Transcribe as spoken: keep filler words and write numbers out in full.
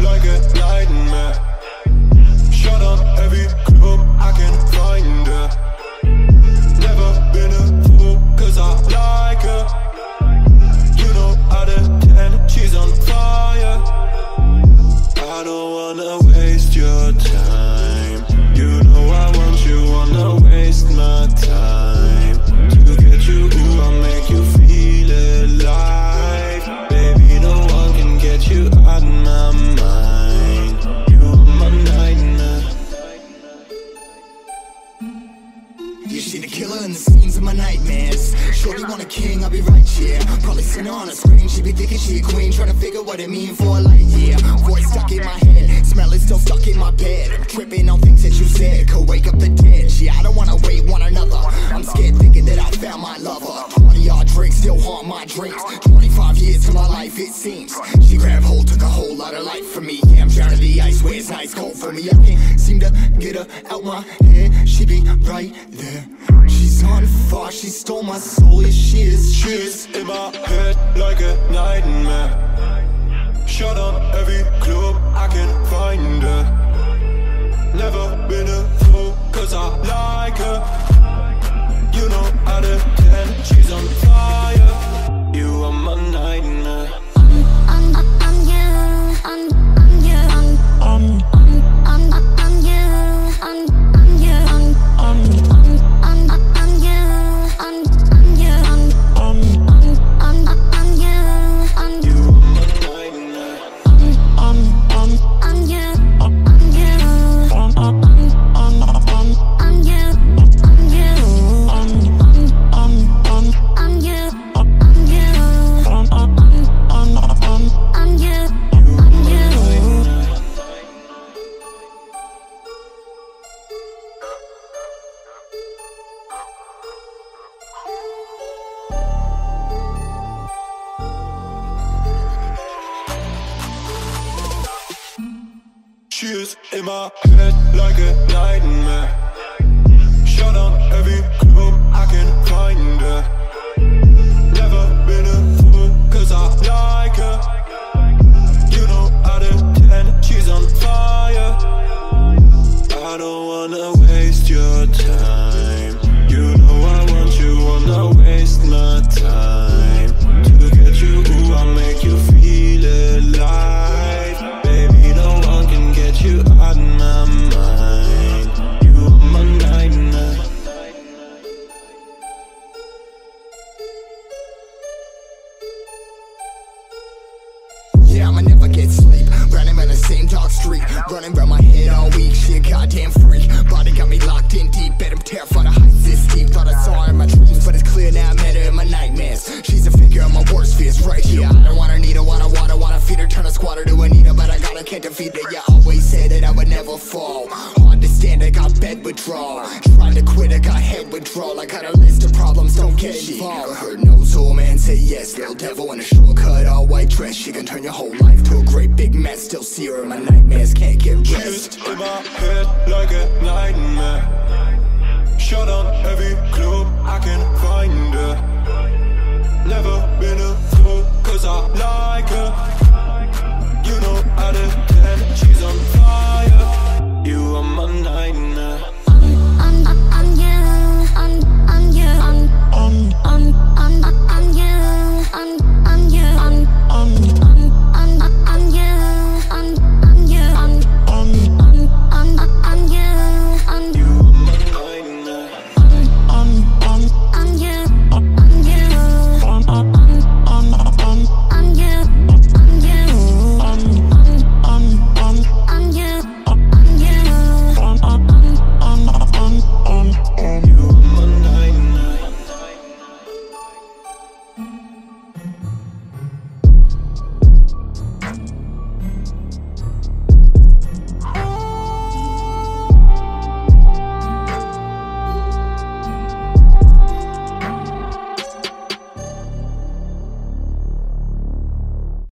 like a nightmare. Shut up every club I can find her. Never been a fool cause I like her. You know out of ten she's on fire. I don't wanna waste your time. You know I want you, wanna waste my time. To get you, ooh, I'll make you feel alive. Baby, no one can get you out of my mind. You are my nightmare. You see the killer in the scenes of my nightmares. Shorty want a king, I'll be right here. Probably seen her on a screen, she be thinking she a queen. Trying to figure what it mean for a light year. Voice stuck in my head, smell is still stuck in my bed. I'm tripping on things that you said, could wake up the dead. She, I don't wanna wait one another. I'm scared thinking that I found my lover. Twenty odd drinks still haunt my dreams. Twenty-five years to my life it seems. She grabbed hold, took a whole lot of life from me. Yeah, I'm drowning the ice where it's nice cold for me. I can't seem to get her out my head. She be right there. She's on fire, she stole my soul, yeah she is. She is in my head like a nightmare. Shut up every club I can find her. Never been a fool cause I like her. You know out of ten she's on fire. You are my nightmare. I'm, I'm, I'm you, I'm, I'm you, I'm, I'm, I'm, I'm, I'm you, I'm, I'm you, I'm, I'm, I'm, I'm, I'm you, I'm, I'm you, I'm, I'm, I'm, I'm, I'm you, I'm, You are my nightmare. I'm, I'm, I'm you, I'm you, I'm, I'm, I'm, I'm, I'm you, I'm you, I'm, I'm, I'm, I'm, I'm you, I'm you, I'm, I'm, I'm, I'm, I'm you, I'm you. She is in my head like a nightmare. Shut up every club I can find her. Never been a fool cause I like her. You know out of ten she's on fire. I don't wanna waste your time. You know I want you, wanna waste my time. To get you, ooh, I'll make you feel alive. Baby, no one can get you out of my mind. You are my nightmare. Yeah, I'ma never get sleep. Running around the same dark street. Running around my head all week. She a goddamn freak. Body got me locked in deep. Bet I'm terrified of heights this deep. Thought I saw her in my dreams, but it's clear now I met her in my nightmares. She's a figure of my worst fears right here. I don't wanna need her, wanna water, wanna feed her. Turn a squatter to Anita, but I gotta can't defeat her. Yeah, always said that I would never fall. Hard to stand, I got bed withdrawal. Trying to quit, I got head withdrawal. I got a list of problems, don't get involved. Heard no soul man say yes. Little devil in a shortcut, all white dress. She can turn your whole life to a great big mess. Still see her in my nightmares, can't get She rest. is in my head like a nightmare.